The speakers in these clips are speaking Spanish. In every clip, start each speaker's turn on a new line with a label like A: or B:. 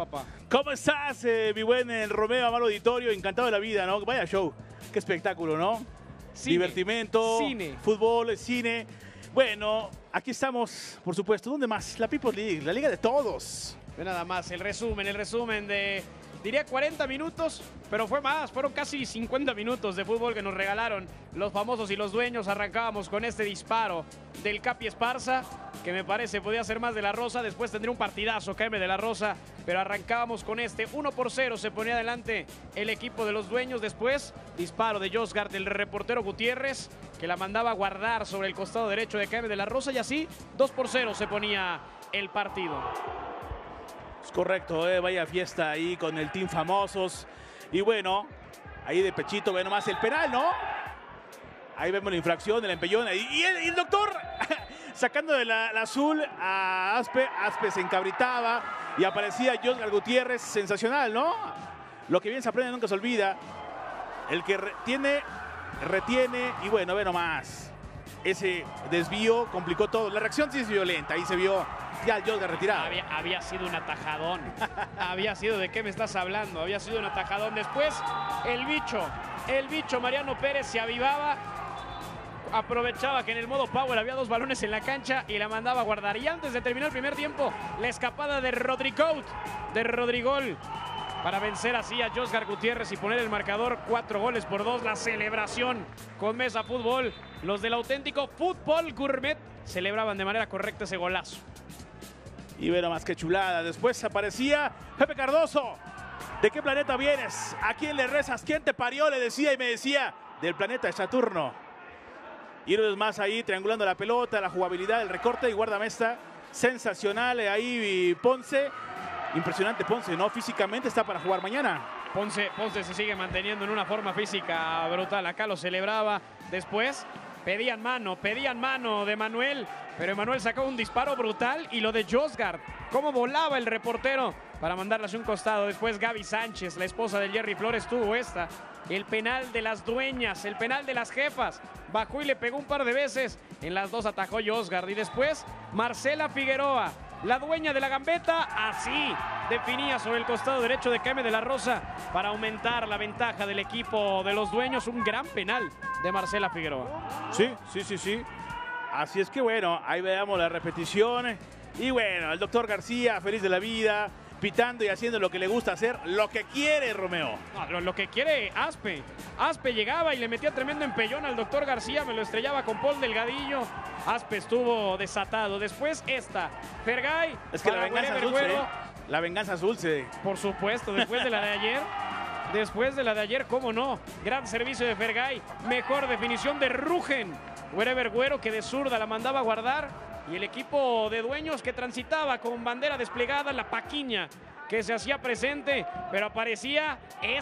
A: papá.
B: ¿Cómo estás, mi buen Romeo Amaro Auditorio? Encantado de la vida, ¿no? Vaya show. Qué espectáculo, ¿no?
A: Cine.
B: Divertimento,
A: Cine.
B: fútbol, cine. Bueno, aquí estamos, por supuesto. ¿Dónde más? La People's League, la liga de todos.
A: Ve nada más, el resumen de, diría 40 minutos, pero fue más, fueron casi 50 minutos de fútbol que nos regalaron los famosos y los dueños. Arrancábamos con este disparo del Capi Esparza, que me parece podía ser más de la Rosa, después tendría un partidazo KM de la Rosa, pero arrancábamos con este 1-0, se ponía adelante el equipo de los dueños. Después disparo de Josgard, del reportero Gutiérrez, que la mandaba a guardar sobre el costado derecho de KM de la Rosa, y así 2-0 se ponía el partido.
B: Es correcto, vaya fiesta ahí con el Team Famosos. Y bueno, ahí de pechito, ve nomás el penal, ¿no? Ahí vemos la infracción, el empellón. Y el doctor sacando de la azul a Aspe. Aspe se encabritaba y aparecía Josgard Gutiérrez. Sensacional, ¿no? Lo que bien se aprende nunca se olvida. El que retiene. Y bueno, ve nomás. Ese desvío complicó todo. La reacción sí es violenta. Ahí se vio ya el Josgard retirado.
A: Había sido un atajadón. Había sido, ¿de qué me estás hablando? Había sido un atajadón. Después, el bicho Mariano Pérez se avivaba. Aprovechaba que en el modo power había dos balones en la cancha y la mandaba a guardar. Y antes de terminar el primer tiempo, la escapada de Rodrigol, para vencer así a Josgard Gutiérrez y poner el marcador 4-2. La celebración con Mesa Fútbol. Los del auténtico Fútbol Gourmet celebraban de manera correcta ese golazo.
B: Y ve nomás qué chulada. Después aparecía Pepe Cardoso. ¿De qué planeta vienes? ¿A quién le rezas? ¿Quién te parió? Le decía y me decía, del planeta de Saturno. Y una vez más ahí triangulando la pelota, la jugabilidad, el recorte y guardameta. Sensacional ahí Ponce. Impresionante Ponce, ¿no? Físicamente está para jugar mañana.
A: Ponce se sigue manteniendo en una forma física brutal. Acá lo celebraba. Después pedían mano de Manuel. Pero Emanuel sacó un disparo brutal. Y lo de Josgard, cómo volaba el reportero para mandarla hacia un costado. Después Gaby Sánchez, la esposa de Jerry Flores, tuvo el penal de las dueñas, el penal de las jefas. Bajó y le pegó un par de veces. En las dos atajó Josgard. Y después Marcela Figueroa, la dueña de la gambeta, así definía sobre el costado derecho de KM de la Rosa para aumentar la ventaja del equipo de los dueños. Un gran penal de Marcela Figueroa.
B: Sí. Así es que bueno, ahí veamos la repetición. Y bueno, el doctor García, feliz de la vida, pitando y haciendo lo que le gusta hacer, lo que quiere Romeo.
A: No, lo que quiere Aspe. Aspe llegaba y le metía tremendo empellón al doctor García, me lo estrellaba con Paul Delgadillo. Aspe estuvo desatado. Después Fergay.
B: Es que la venganza es dulce, La venganza es dulce.
A: Por supuesto, después de la de ayer. Después de la de ayer, cómo no. Gran servicio de Fergay. Mejor definición de Rugen. Wherever Güero, que de zurda la mandaba a guardar. Y el equipo de dueños que transitaba con bandera desplegada, la paquiña que se hacía presente, pero aparecía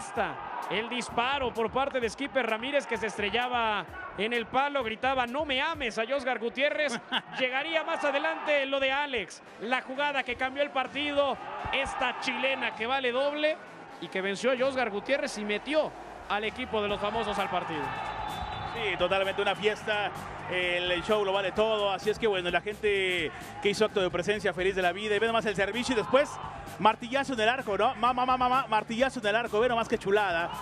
A: el disparo por parte de Skipper Ramírez, que se estrellaba en el palo, gritaba no me ames a Josgard Gutiérrez. Llegaría más adelante lo de Alex, la jugada que cambió el partido, esta chilena que vale doble y que venció a Josgard Gutiérrez y metió al equipo de los famosos al partido.
B: Sí, totalmente una fiesta. El show lo vale todo. Así es que bueno, la gente que hizo acto de presencia, feliz de la vida. Y ve nomás el servicio y después martillazo en el arco, ¿no? Martillazo en el arco. Ve nomás qué chulada.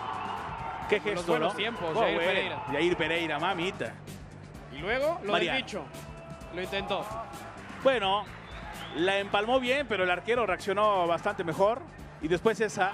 B: Qué gesto,
A: los buenos
B: ¿no?
A: tiempos, Jair Pereira.
B: Jair Pereira, mamita.
A: Y luego lo del bicho. Lo intentó.
B: Bueno, la empalmó bien, pero el arquero reaccionó bastante mejor. Y después esa.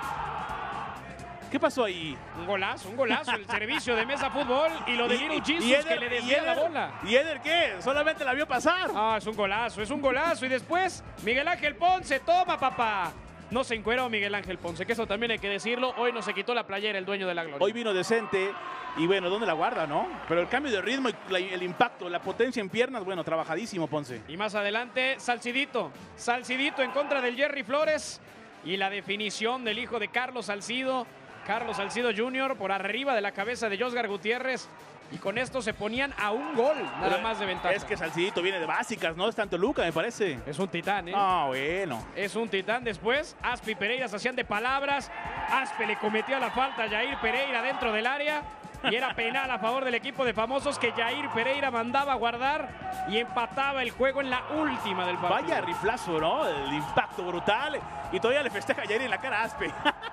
B: ¿Qué pasó ahí?
A: Un golazo, el servicio de Mesa Fútbol y lo de Little Jesus que le desvía la bola.
B: ¿Y Eder qué? Solamente la vio pasar.
A: Ah, es un golazo. Y después, Miguel Ángel Ponce, toma papá. No se encueró Miguel Ángel Ponce, que eso también hay que decirlo. Hoy no se quitó la playera el dueño de la gloria.
B: Hoy vino decente y bueno, ¿dónde la guarda, no? Pero el cambio de ritmo y el impacto, la potencia en piernas, bueno, trabajadísimo Ponce.
A: Y más adelante, Salcidito en contra del Jerry Flores. Y la definición del hijo de Carlos Salcido Jr. por arriba de la cabeza de Josgard Gutiérrez. Y con esto se ponían a un gol nada más de ventaja.
B: Es que Salcidito viene de básicas, ¿no? Es tanto Luca, me parece.
A: Es un titán, ¿eh?
B: Ah, bueno.
A: Es un titán. Después, Aspe y Pereira se hacían de palabras. Aspe le cometía la falta a Jair Pereira dentro del área. y era penal a favor del equipo de Famosos que Jair Pereira mandaba a guardar y empataba el juego en la última del partido.
B: Vaya riflazo, ¿no? El impacto brutal. Y todavía le festeja a Jair en la cara a Aspe.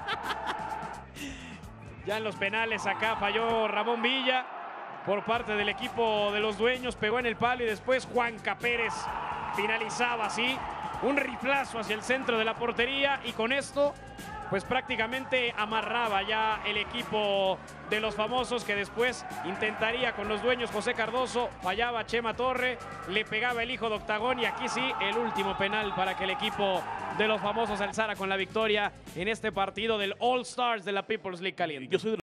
A: Ya en los penales acá falló Ramón Villa por parte del equipo de los Dueños, pegó en el palo y después Juanca Pérez finalizaba así, un riflazo hacia el centro de la portería y con esto pues prácticamente amarraba ya el equipo de los Famosos, que después intentaría con los Dueños José Cardoso, fallaba Chema Torre, le pegaba el hijo de Octagón y aquí sí el último penal para que el equipo de los Famosos alzara con la victoria en este partido del All Stars de la People's League Caliente.
B: Yo soy de